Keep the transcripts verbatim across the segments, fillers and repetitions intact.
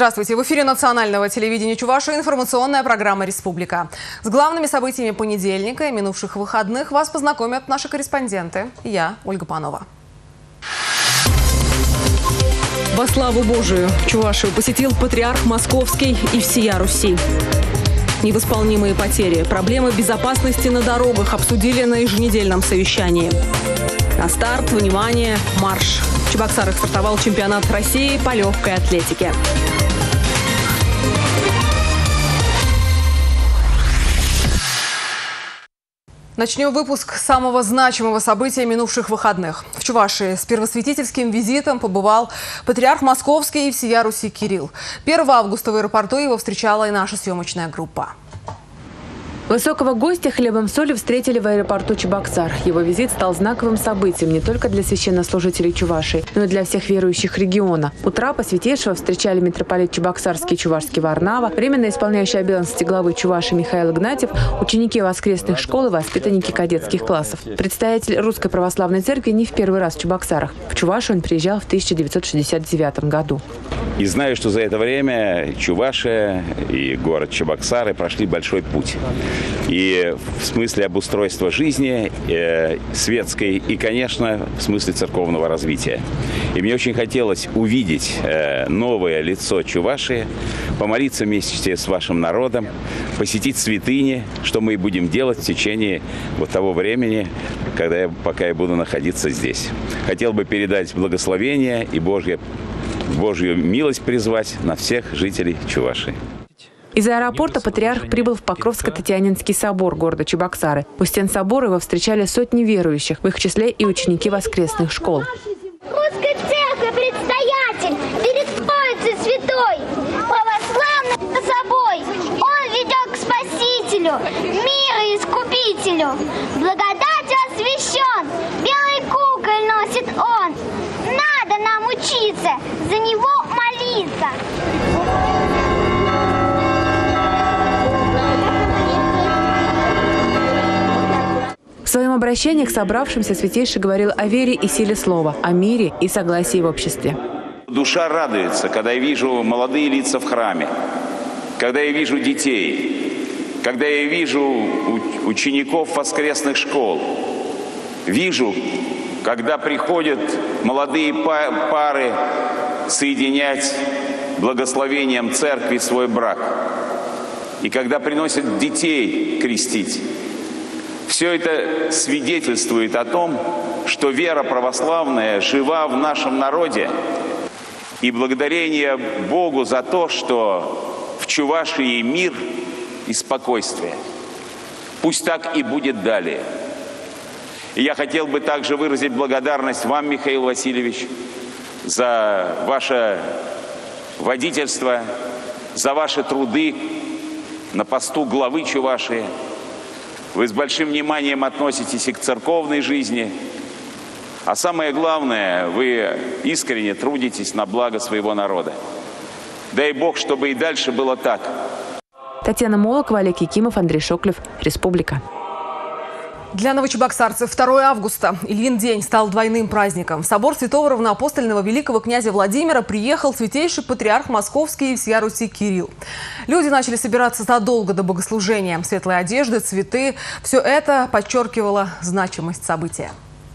Здравствуйте! В эфире национального телевидения Чувашии информационная программа «Республика». С главными событиями понедельника и минувших выходных вас познакомят наши корреспонденты. Я, Ольга Панова. Во славу Божию! Чувашию посетил патриарх Московский и всея Руси. Невосполнимые потери, проблемы безопасности на дорогах обсудили на еженедельном совещании. На старт, внимание, марш! В Чебоксарах стартовал чемпионат России по легкой атлетике. Начнем выпуск самого значимого события минувших выходных. В Чувашии с первосвятительским визитом побывал патриарх Московский и всея Руси Кирилл. первого августа в аэропорту его встречала и наша съемочная группа. Высокого гостя хлебом солью встретили в аэропорту Чебоксар. Его визит стал знаковым событием не только для священнослужителей Чувашии, но и для всех верующих региона. У трапа святейшего встречали митрополит Чебоксарский и Чувашский Варнава, временно исполняющий обязанности главы Чувашии Михаил Игнатьев, ученики воскресных школ и воспитанники кадетских классов. Представитель Русской Православной Церкви не в первый раз в Чебоксарах. В Чувашию он приезжал в тысяча девятьсот шестьдесят девятом году. И знаю, что за это время Чувашия и город Чебоксары прошли большой путь. И в смысле обустройства жизни э, светской, и, конечно, в смысле церковного развития. И мне очень хотелось увидеть э, новое лицо Чувашии, помолиться вместе с вашим народом, посетить святыни, что мы и будем делать в течение вот того времени, когда я, пока я буду находиться здесь. Хотел бы передать благословение и Божье, Божью милость призвать на всех жителей Чувашии. Из аэропорта патриарх прибыл в Покровско-Татьянинский собор города Чебоксары. У стен собора его встречали сотни верующих, в их числе и ученики воскресных школ. Русской церкви предстоятель, перед Троицей Святой, православный собой, он ведет к Спасителю, миру и Искупителю. Благодатью освящен, белый куколь носит он. Надо нам учиться, за него молиться. В своем обращении к собравшимся святейший говорил о вере и силе слова, о мире и согласии в обществе. Душа радуется, когда я вижу молодые лица в храме, когда я вижу детей, когда я вижу учеников воскресных школ. Вижу, когда приходят молодые пары соединять благословением церкви свой брак. И когда приносят детей крестить. Все это свидетельствует о том, что вера православная жива в нашем народе. И благодарение Богу за то, что в Чувашии мир и спокойствие. Пусть так и будет далее. И я хотел бы также выразить благодарность вам, Михаил Васильевич, за ваше водительство, за ваши труды на посту главы Чувашии. Вы с большим вниманием относитесь и к церковной жизни. А самое главное, вы искренне трудитесь на благо своего народа. Дай Бог, чтобы и дальше было так. Татьяна Молокова, Олег Якимов, Андрей Шоклев. Республика. Для новочебоксарцев второго августа, Ильин день, стал двойным праздником. В собор святого равноапостольного великого князя Владимира приехал святейший патриарх Московский и всея Руси Кирилл. Люди начали собираться задолго до богослужения. Светлые одежды, цветы – все это подчеркивало значимость события.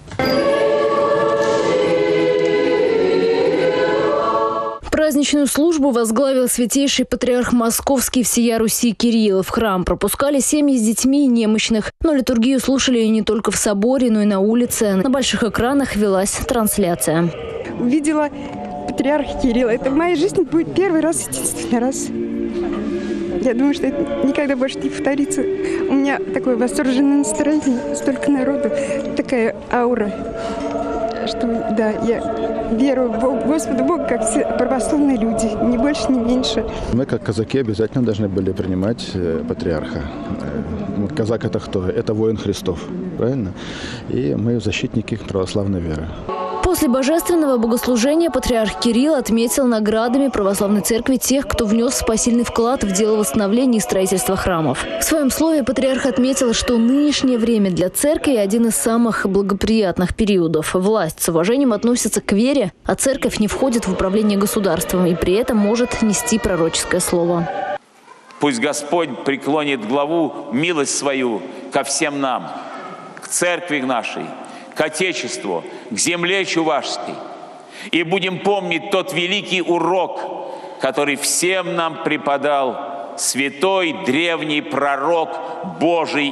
Праздничную службу возглавил святейший патриарх Московский всея Руси Кирилл. В храм пропускали семьи с детьми и немощных. Но литургию слушали не только в соборе, но и на улице. На больших экранах велась трансляция. Увидела патриарха Кирилла. Это в моей жизни будет первый раз, единственный раз. Я думаю, что это никогда больше не повторится. У меня такое восторженное настроение, столько народу, такая аура, что да, я верую в Бога, Господу Богу, как все православные люди, ни больше, ни меньше. Мы, как казаки, обязательно должны были принимать э, патриарха. Э, казак – это кто? Это воин Христов, правильно? И мы защитники православной веры. По После божественного богослужения патриарх Кирилл отметил наградами православной церкви тех, кто внес посильный вклад в дело восстановления и строительства храмов. В своем слове патриарх отметил, что нынешнее время для церкви один из самых благоприятных периодов. Власть с уважением относится к вере, а церковь не входит в управление государством и при этом может нести пророческое слово. Пусть Господь преклонит главу, милость свою ко всем нам, к церкви нашей, к Отечеству, к земле чувашской. И будем помнить тот великий урок, который всем нам преподал святой древний пророк Божий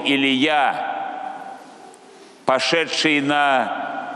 Илия, пошедший на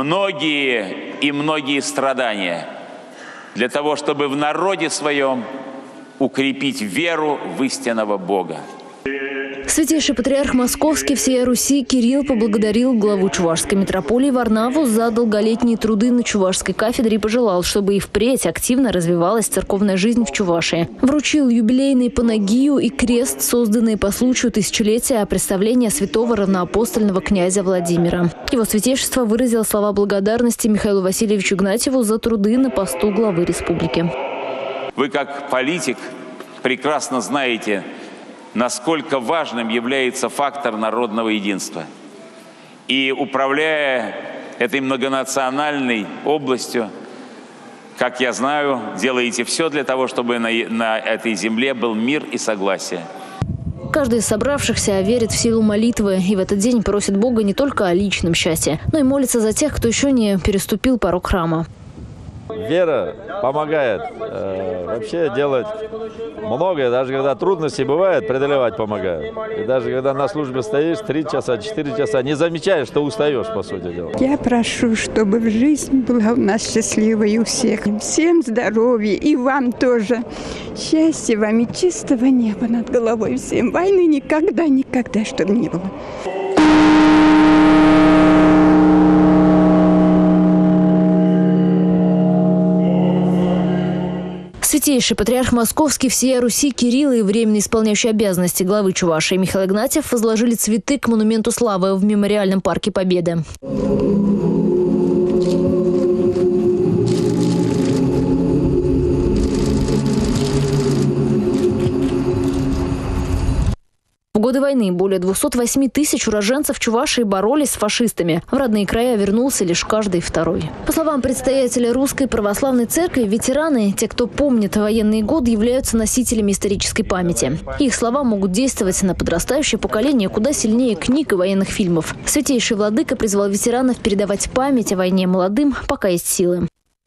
многие и многие страдания для того, чтобы в народе своем укрепить веру в истинного Бога. Святейший патриарх Московский всея Руси Кирилл поблагодарил главу Чувашской митрополии Варнаву за долголетние труды на Чувашской кафедре и пожелал, чтобы и впредь активно развивалась церковная жизнь в Чувашии. Вручил юбилейный панагию и крест, созданные по случаю тысячелетия представления святого равноапостольного князя Владимира. Его святейшество выразил слова благодарности Михаилу Васильевичу Игнатьеву за труды на посту главы республики. Вы, как политик, прекрасно знаете, насколько важным является фактор народного единства. И управляя этой многонациональной областью, как я знаю, делаете все для того, чтобы на, на этой земле был мир и согласие. Каждый из собравшихся верит в силу молитвы и в этот день просит Бога не только о личном счастье, но и молится за тех, кто еще не переступил порог храма. Вера помогает э, вообще делать многое, даже когда трудности бывают, преодолевать помогает. И даже когда на службе стоишь три часа, четыре часа, не замечаешь, что устаешь, по сути дела. Я прошу, чтобы жизнь была у нас счастливой у всех. Всем здоровья и вам тоже. Счастья вам и чистого неба над головой всем. Войны никогда, никогда, чтобы не было. Святейший патриарх Московский всея Руси Кирилл и временно исполняющий обязанности главы Чувашии Михаил Игнатьев возложили цветы к монументу славы в мемориальном парке Победы. В годы войны более двухсот восьми тысяч уроженцев Чувашии боролись с фашистами. В родные края вернулся лишь каждый второй. По словам предстоятеля Русской Православной Церкви, ветераны, те, кто помнит военные годы, являются носителями исторической памяти. Их слова могут действовать на подрастающее поколение куда сильнее книг и военных фильмов. Святейший владыка призвал ветеранов передавать память о войне молодым, пока есть силы.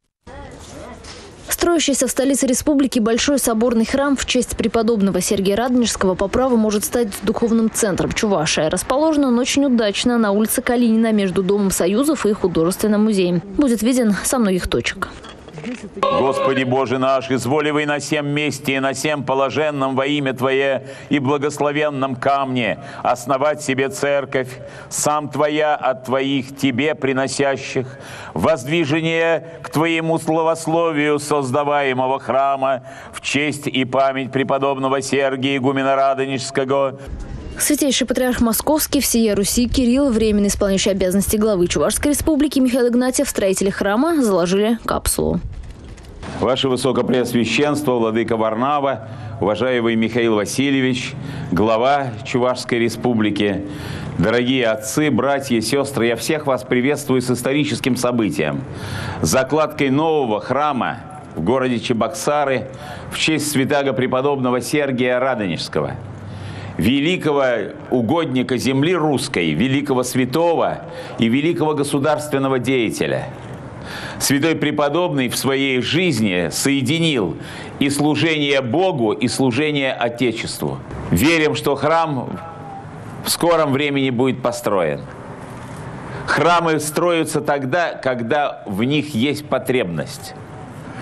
Строящийся в столице республики Большой соборный храм в честь преподобного Сергия Радонежского по праву может стать духовным центром Чувашии. Расположен он очень удачно на улице Калинина между Домом Союзов и Художественным музеем. Будет виден со многих точек. Господи Боже наш, изволивай на сем месте и на сем положенном во имя Твое и благословенном камне основать себе церковь, сам Твоя от Твоих Тебе приносящих, воздвижение к Твоему славословию создаваемого храма в честь и память преподобного Сергия игумена Радонежского. Святейший патриарх Московский всея Руси Кирилл, временно исполняющий обязанности главы Чувашской республики Михаил Игнатьев, строители храма заложили капсулу. Ваше Высокопреосвященство, владыка Варнава, уважаемый Михаил Васильевич, глава Чувашской республики, дорогие отцы, братья, сестры, я всех вас приветствую с историческим событием. Закладкой нового храма в городе Чебоксары в честь святаго преподобного Сергия Радонежского, великого угодника земли русской, великого святого и великого государственного деятеля. Святой преподобный в своей жизни соединил и служение Богу, и служение Отечеству. Верим, что храм в скором времени будет построен. Храмы строятся тогда, когда в них есть потребность.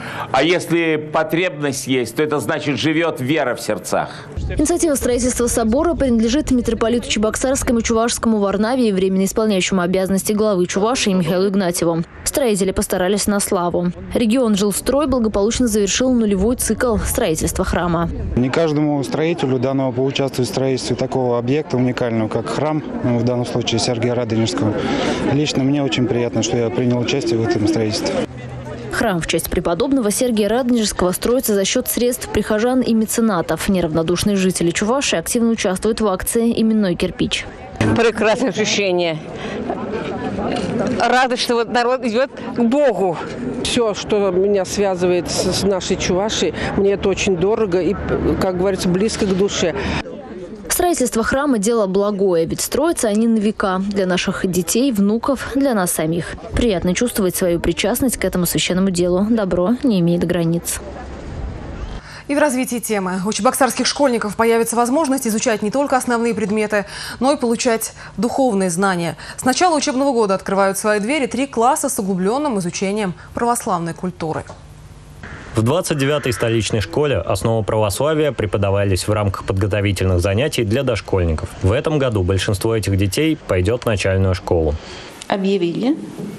А если потребность есть, то это значит, живет вера в сердцах. Инициатива строительства собора принадлежит митрополиту Чебоксарскому и Чувашскому Варнавии, временно исполняющему обязанности главы Чувашии Михаилу Игнатьеву. Строители постарались на славу. Регион «Жилстрой» благополучно завершил нулевой цикл строительства храма. Не каждому строителю дано поучаствовать в строительстве такого объекта уникального, как храм, ну, в данном случае Сергия Радонежского. Лично мне очень приятно, что я принял участие в этом строительстве. Храм в честь преподобного Сергия Радонежского строится за счет средств прихожан и меценатов. Неравнодушные жители Чувашии активно участвуют в акции «Именной кирпич». Прекрасное ощущение. Рада, что вот народ идет к Богу. Все, что меня связывает с нашей Чувашией, мне это очень дорого и, как говорится, близко к душе. Строительство храма – дело благое, ведь строятся они на века. Для наших детей, внуков, для нас самих. Приятно чувствовать свою причастность к этому священному делу. Добро не имеет границ. И в развитии темы. У чебоксарских школьников появится возможность изучать не только основные предметы, но и получать духовные знания. С начала учебного года открывают свои двери три класса с углубленным изучением православной культуры. В двадцать девятой столичной школе основы православия преподавались в рамках подготовительных занятий для дошкольников. В этом году большинство этих детей пойдет в начальную школу. Объявили,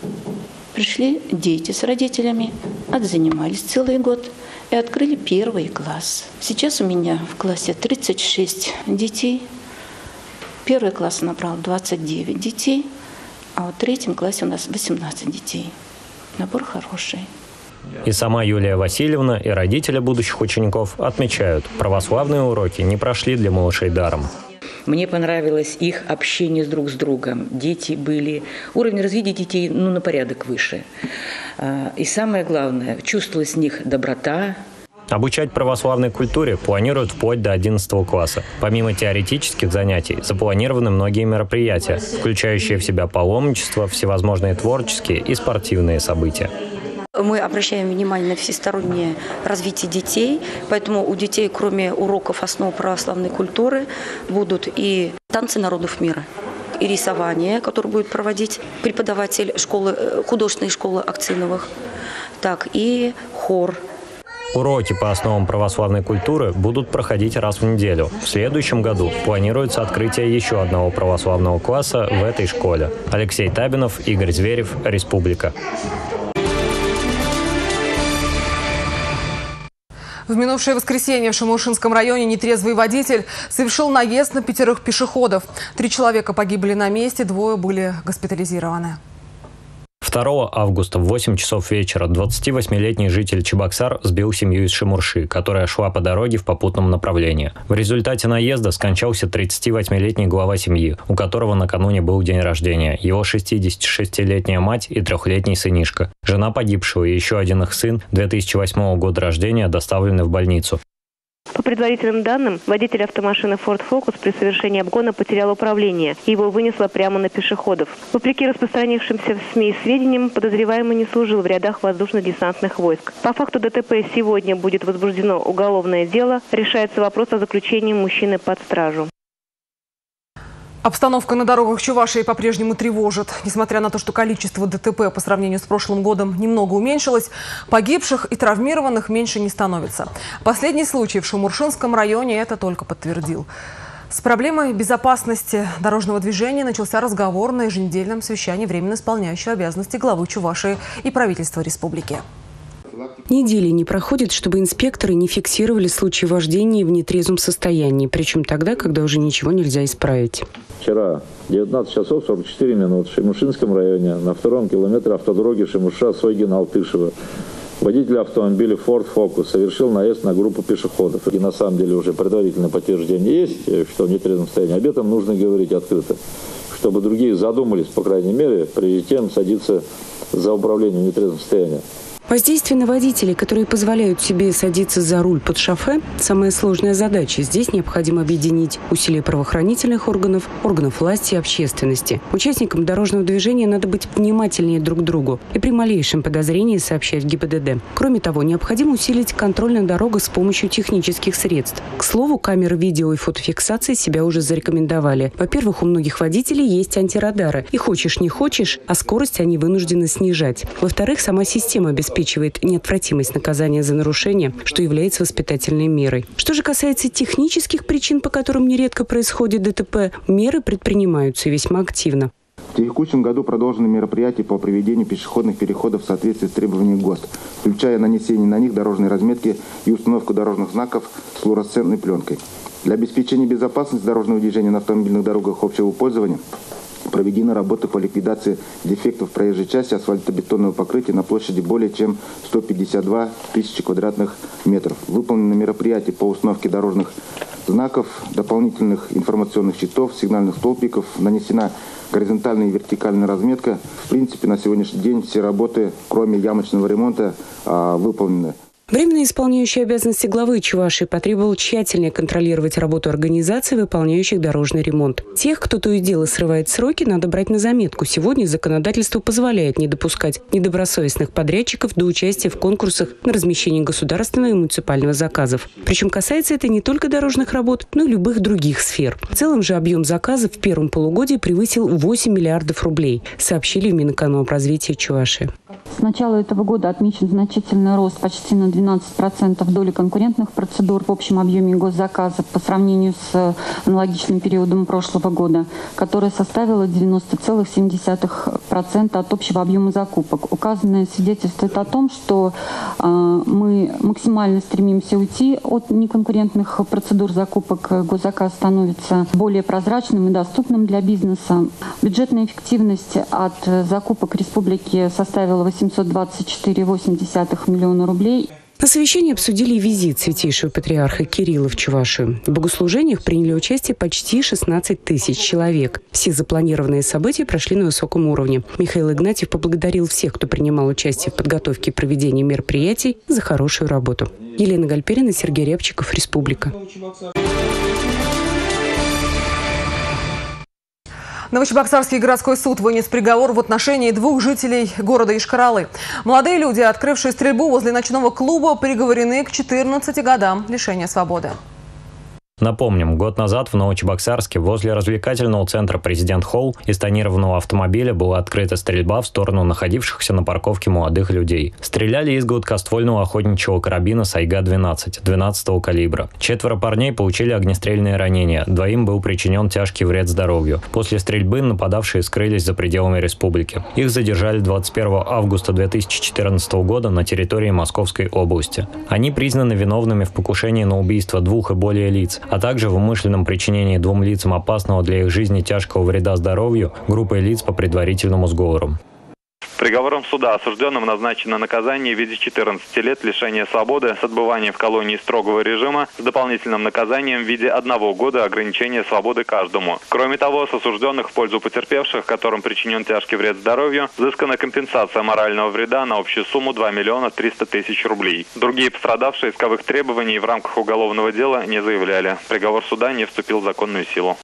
пришли дети с родителями, отзанимались целый год и открыли первый класс. Сейчас у меня в классе тридцать шесть детей. Первый класс набрал двадцать девять детей, а в третьем классе у нас восемнадцать детей. Набор хороший. И сама Юлия Васильевна, и родители будущих учеников отмечают, православные уроки не прошли для малышей даром. Мне понравилось их общение друг с другом. Дети были... Уровень развития детей ну, на порядок выше. И самое главное, чувствовалась с них доброта. Обучать православной культуре планируют вплоть до одиннадцатого класса. Помимо теоретических занятий, запланированы многие мероприятия, включающие в себя паломничество, всевозможные творческие и спортивные события. Мы обращаем внимание на всестороннее развитие детей, поэтому у детей, кроме уроков основ православной культуры, будут и танцы народов мира, и рисование, которое будет проводить преподаватель школы, художественной школы Акциновых, так и хор. Уроки по основам православной культуры будут проходить раз в неделю. В следующем году планируется открытие еще одного православного класса в этой школе. Алексей Табинов, Игорь Зверев, Республика. В минувшее воскресенье в Шемушинском районе нетрезвый водитель совершил наезд на пятерых пешеходов. Три человека погибли на месте, двое были госпитализированы. второго августа в восемь часов вечера двадцативосьмилетний житель Чебоксар сбил семью из Шемурши, которая шла по дороге в попутном направлении. В результате наезда скончался тридцативосьмилетний глава семьи, у которого накануне был день рождения, его шестидесятишестилетняя мать и трехлетний сынишка. Жена погибшего и еще один их сын две тысячи восьмого года рождения доставлены в больницу. По предварительным данным, водитель автомашины Ford Focus при совершении обгона потерял управление и его вынесло прямо на пешеходов. Вопреки распространившимся в СМИ сведениям, подозреваемый не служил в рядах воздушно-десантных войск. По факту ДТП сегодня будет возбуждено уголовное дело. Решается вопрос о заключении мужчины под стражу. Обстановка на дорогах Чувашии по-прежнему тревожит. Несмотря на то, что количество ДТП по сравнению с прошлым годом немного уменьшилось, погибших и травмированных меньше не становится. Последний случай в Шемуршинском районе это только подтвердил. С проблемой безопасности дорожного движения начался разговор на еженедельном совещании временно исполняющего обязанности главы Чувашии и правительства республики. Недели не проходит, чтобы инспекторы не фиксировали случаи вождения в нетрезвом состоянии, причем тогда, когда уже ничего нельзя исправить. Вчера девятнадцать часов сорок четыре минуты в Шемушинском районе на втором километре автодороги Шемуша-Сойгин-Алтышево водитель автомобиля Ford Focus совершил наезд на группу пешеходов. И на самом деле уже предварительное подтверждение есть, что в нетрезвом состоянии. Об этом нужно говорить открыто, чтобы другие задумались, по крайней мере, прежде чем садиться за управление в нетрезвом состоянии. Воздействие на водителей, которые позволяют себе садиться за руль под шофе – самая сложная задача. Здесь необходимо объединить усилия правоохранительных органов, органов власти и общественности. Участникам дорожного движения надо быть внимательнее друг к другу и при малейшем подозрении сообщать в ГИБДД. Кроме того, необходимо усилить контроль на дорогах с помощью технических средств. К слову, камеры видео и фотофиксации себя уже зарекомендовали. Во-первых, у многих водителей есть антирадары. И хочешь не хочешь, а скорость они вынуждены снижать. Во-вторых, сама система обеспечения обеспечивает неотвратимость наказания за нарушение, что является воспитательной мерой. Что же касается технических причин, по которым нередко происходит ДТП, меры предпринимаются и весьма активно. В текущем году продолжены мероприятия по проведению пешеходных переходов в соответствии с требованиями ГОСТ, включая нанесение на них дорожной разметки и установку дорожных знаков с флуоресцентной пленкой. Для обеспечения безопасности дорожного движения на автомобильных дорогах общего пользования проведены работы по ликвидации дефектов проезжей части асфальтобетонного покрытия на площади более чем сто пятьдесят две тысячи квадратных метров. Выполнены мероприятия по установке дорожных знаков, дополнительных информационных щитов, сигнальных столбиков, нанесена горизонтальная и вертикальная разметка. В принципе, на сегодняшний день все работы, кроме ямочного ремонта, выполнены. Временно исполняющий обязанности главы Чувашии потребовал тщательнее контролировать работу организаций, выполняющих дорожный ремонт. Тех, кто то и дело срывает сроки, надо брать на заметку. Сегодня законодательство позволяет не допускать недобросовестных подрядчиков до участия в конкурсах на размещение государственного и муниципального заказов. Причем касается это не только дорожных работ, но и любых других сфер. В целом же объем заказов в первом полугодии превысил восемь миллиардов рублей, сообщили в Минэкономразвития Чувашии. С начала этого года отмечен значительный рост почти на двенадцать процентов доли конкурентных процедур в общем объеме госзаказов по сравнению с аналогичным периодом прошлого года, которая составила девяносто целых семь десятых процента от общего объема закупок. Указанное свидетельствует о том, что э, мы максимально стремимся уйти от неконкурентных процедур закупок. Госзаказ становится более прозрачным и доступным для бизнеса. Бюджетная эффективность от закупок республики составила восемьсот двадцать четыре целых восемь десятых миллиона рублей. На совещании обсудили визит святейшего патриарха Кирилла в Чувашию. В богослужениях приняли участие почти шестнадцать тысяч человек. Все запланированные события прошли на высоком уровне. Михаил Игнатьев поблагодарил всех, кто принимал участие в подготовке и проведении мероприятий, за хорошую работу. Елена Гальперина, Сергей Рябчиков, Республика. Новочебоксарский городской суд вынес приговор в отношении двух жителей города Йошкар-Олы. Молодые люди, открывшие стрельбу возле ночного клуба, приговорены к четырнадцати годам лишения свободы. Напомним, год назад в Новочебоксарске возле развлекательного центра «Президент Холл» из тонированного автомобиля была открыта стрельба в сторону находившихся на парковке молодых людей. Стреляли из гладкоствольного охотничьего карабина Сайга двенадцать двенадцатого калибра. Четверо парней получили огнестрельные ранения, двоим был причинен тяжкий вред здоровью. После стрельбы нападавшие скрылись за пределами республики. Их задержали двадцать первого августа две тысячи четырнадцатого года на территории Московской области. Они признаны виновными в покушении на убийство двух и более лиц, а также в умышленном причинении двум лицам опасного для их жизни тяжкого вреда здоровью группой лиц по предварительному сговору. Приговором суда осужденным назначено наказание в виде четырнадцати лет лишения свободы с отбыванием в колонии строгого режима с дополнительным наказанием в виде одного года ограничения свободы каждому. Кроме того, с осужденных в пользу потерпевших, которым причинен тяжкий вред здоровью, взыскана компенсация морального вреда на общую сумму два миллиона триста тысяч рублей. Другие пострадавшие исковых требований в рамках уголовного дела не заявляли. Приговор суда не вступил в законную силу.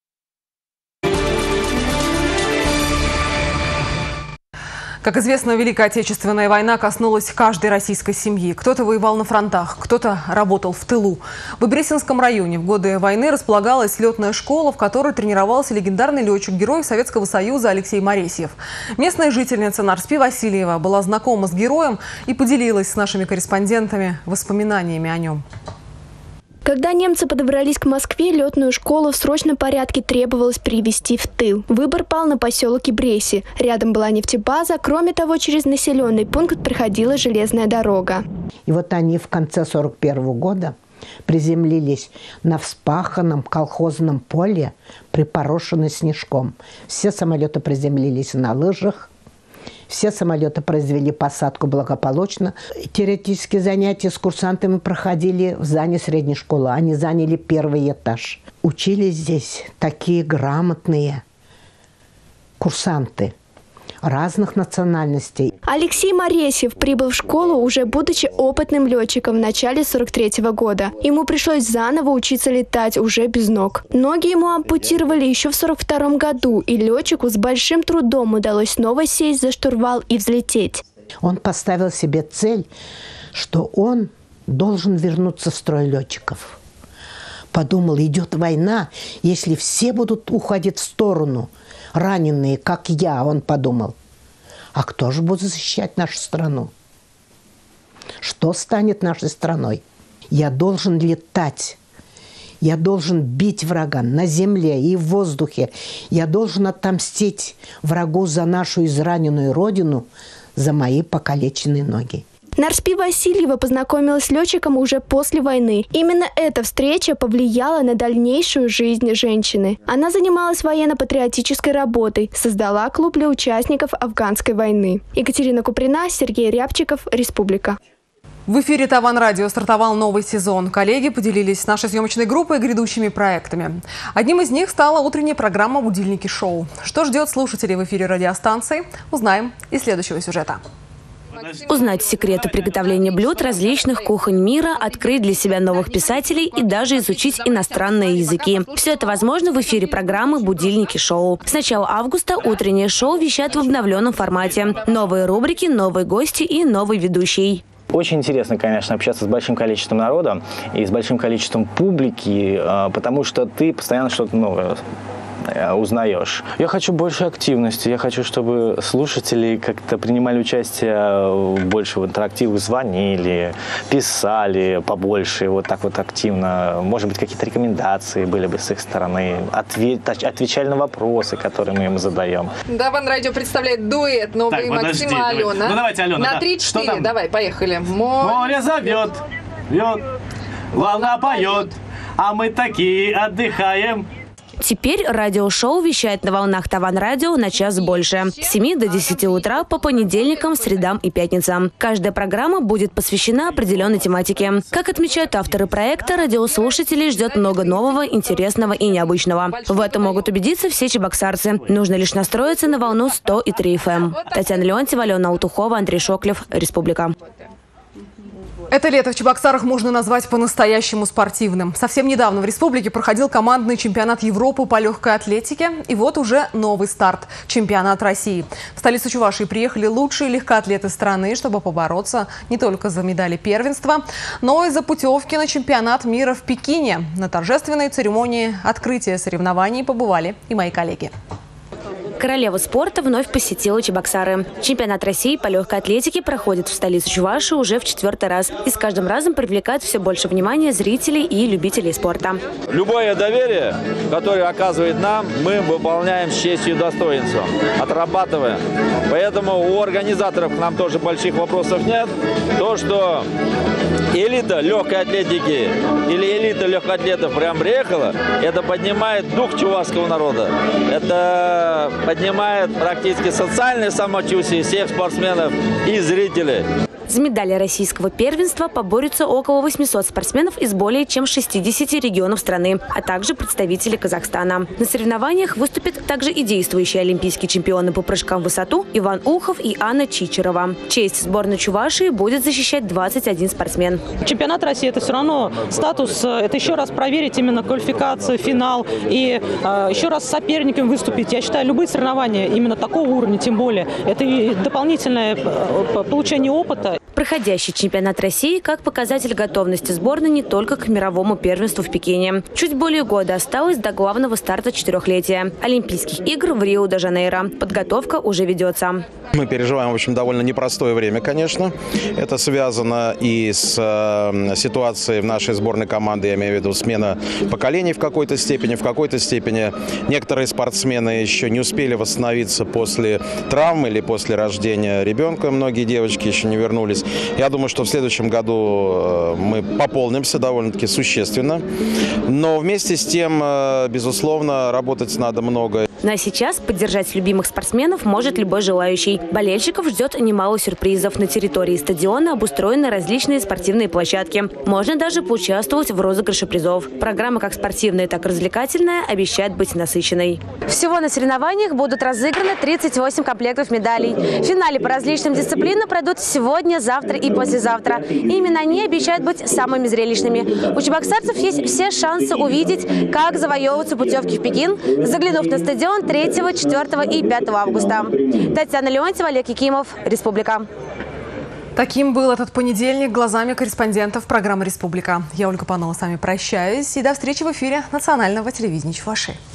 Как известно, Великая Отечественная война коснулась каждой российской семьи. Кто-то воевал на фронтах, кто-то работал в тылу. В Бресинском районе в годы войны располагалась летная школа, в которой тренировался легендарный летчик-герой Советского Союза Алексей Моресьев. Местная жительница Нарспи Васильева была знакома с героем и поделилась с нашими корреспондентами воспоминаниями о нем. Когда немцы подобрались к Москве, летную школу в срочном порядке требовалось перевести в тыл. Выбор пал на поселок Бреси. Рядом была нефтебаза, кроме того, через населенный пункт проходила железная дорога. И вот они в конце сорок первого года приземлились на вспаханном колхозном поле, припорошенном снежком. Все самолеты приземлились на лыжах. Все самолеты произвели посадку благополучно. Теоретические занятия с курсантами проходили в здании средней школы. Они заняли первый этаж. Учились здесь такие грамотные курсанты разных национальностей. Алексей Моресьев прибыл в школу, уже будучи опытным летчиком в начале сорок третьего года. Ему пришлось заново учиться летать уже без ног. Ноги ему ампутировали еще в сорок втором году, и летчику с большим трудом удалось снова сесть за штурвал и взлететь. Он поставил себе цель, что он должен вернуться в строй летчиков. Подумал, идет война, если все будут уходить в сторону, раненые, как я, он подумал. А кто же будет защищать нашу страну? Что станет нашей страной? Я должен летать. Я должен бить врага на земле и в воздухе. Я должен отомстить врагу за нашу израненную родину, за мои покалеченные ноги. Нарспи Васильева познакомилась с летчиком уже после войны. Именно эта встреча повлияла на дальнейшую жизнь женщины. Она занималась военно-патриотической работой, создала клуб для участников афганской войны. Екатерина Куприна, Сергей Рябчиков, Республика. В эфире Таван Радио стартовал новый сезон. Коллеги поделились с нашей съемочной группой грядущими проектами. Одним из них стала утренняя программа «Будильники шоу». Что ждет слушателей в эфире радиостанции, узнаем из следующего сюжета. Узнать секреты приготовления блюд различных кухонь мира, открыть для себя новых писателей и даже изучить иностранные языки. Все это возможно в эфире программы «Будильники шоу». С начала августа утреннее шоу вещает в обновленном формате. Новые рубрики, новые гости и новый ведущий. Очень интересно, конечно, общаться с большим количеством народа и с большим количеством публики, потому что ты постоянно что-то новое узнаешь. Я хочу больше активности, я хочу, чтобы слушатели как-то принимали участие больше в интерактивах, звонили, писали побольше, вот так вот активно. Может быть, какие-то рекомендации были бы с их стороны, ответ, отвечали на вопросы, которые мы им задаем. Таван Радио представляет дуэт «Новый Максим и Алена». Ну давайте, Алена, на три-четыре, да? давай, поехали. Море, Море зовет, вьет, волна поет, а мы такие отдыхаем. Теперь радиошоу вещает на волнах Таван Радио на час больше. С семи до десяти утра по понедельникам, средам и пятницам. Каждая программа будет посвящена определенной тематике. Как отмечают авторы проекта, радиослушателей ждет много нового, интересного и необычного. В этом могут убедиться все чебоксарцы. Нужно лишь настроиться на волну сто и три эф эм. Татьяна Леонтьева, Алена Алтухова, Андрей Шоклев, Республика. Это лето в Чебоксарах можно назвать по-настоящему спортивным. Совсем недавно в республике проходил командный чемпионат Европы по легкой атлетике. И вот уже новый старт – чемпионат России. В столицу Чувашии приехали лучшие легкоатлеты страны, чтобы побороться не только за медали первенства, но и за путевки на чемпионат мира в Пекине. На торжественной церемонии открытия соревнований побывали и мои коллеги. Королева спорта вновь посетила Чебоксары. Чемпионат России по легкой атлетике проходит в столице Чувашии уже в четвертый раз. И с каждым разом привлекает все больше внимания зрителей и любителей спорта. Любое доверие, которое оказывает нам, мы выполняем с честью и достоинством, отрабатываем. Поэтому у организаторов к нам тоже больших вопросов нет. То, что элита легкой атлетики или элита легкоатлетов прям приехала, это поднимает дух чувашского народа. Это поднимает практически социальное самочувствие всех спортсменов и зрителей. За медали российского первенства поборются около восьмисот спортсменов из более чем шестидесяти регионов страны, а также представители Казахстана. На соревнованиях выступят также и действующие олимпийские чемпионы по прыжкам в высоту Иван Ухов и Анна Чичерова. Честь сборной Чувашии будет защищать двадцать один спортсмен. Чемпионат России – это все равно статус, это еще раз проверить именно квалификацию, финал и э, еще раз с соперником выступить. Я считаю, любые соревнования именно такого уровня, тем более, это и дополнительное получение опыта. Проходящий чемпионат России как показатель готовности сборной не только к мировому первенству в Пекине. Чуть более года осталось до главного старта четырехлетия – Олимпийских игр в Рио-де-Жанейро. Подготовка уже ведется. Мы переживаем, в общем, довольно непростое время, конечно. Это связано и с э, ситуацией в нашей сборной команды, я имею в виду смена поколений в какой-то степени. В какой-то степени некоторые спортсмены еще не успели восстановиться после травм или после рождения ребенка. Многие девочки еще не вернулись. Я думаю, что в следующем году мы пополнимся довольно-таки существенно. Но вместе с тем, безусловно, работать надо много. Ну а сейчас поддержать любимых спортсменов может любой желающий. Болельщиков ждет немало сюрпризов. На территории стадиона обустроены различные спортивные площадки. Можно даже поучаствовать в розыгрыше призов. Программа как спортивная, так и развлекательная обещает быть насыщенной. Всего на соревнованиях будут разыграны тридцать восемь комплектов медалей. В финале по различным дисциплинам пройдут сегодня, завтра и послезавтра. И именно они обещают быть самыми зрелищными. У чебоксарцев есть все шансы увидеть, как завоевываются путевки в Пекин, заглянув на стадион третьего, четвёртого и пятого августа. Татьяна Леонтьева, Олег Якимов, Республика. Таким был этот понедельник глазами корреспондентов программы «Республика». Я, Ольга Панова, с вами прощаюсь. И до встречи в эфире национального телевидения Чувашии.